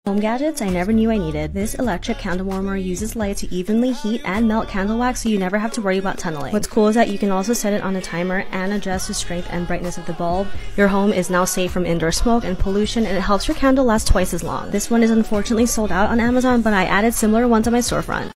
Home gadgets I never knew I needed. This electric candle warmer uses light to evenly heat and melt candle wax, so you never have to worry about tunneling. What's cool is that you can also set it on a timer and adjust the strength and brightness of the bulb. Your home is now safe from indoor smoke and pollution, and it helps your candle last twice as long. This one is unfortunately sold out on Amazon, but I added similar ones on my storefront.